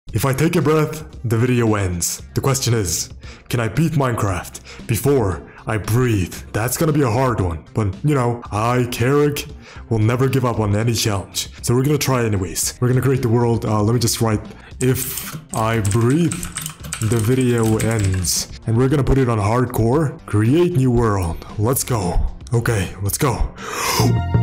If I take a breath, the video ends. The question is, can I beat Minecraft before I breathe? That's gonna be a hard one, but you know, I, Carag, will never give up on any challenge. So we're gonna try anyways. We're gonna create the world. Let me just write, if I breathe, the video ends. And we're gonna put it on hardcore. Create new world. Let's go. Okay, let's go.